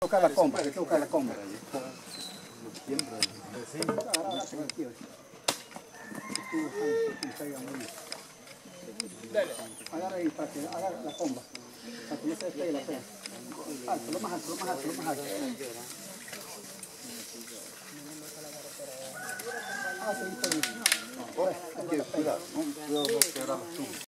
Toca la comba, hay que tocar la comba. Agarra ahí para que haga la comba. Para que no se despegue la pena. Alto, lo más alto, lo más alto, lo más alto. Ah, sí, está bien. Ahora, hay que cuidar, no quebrar las tumbas.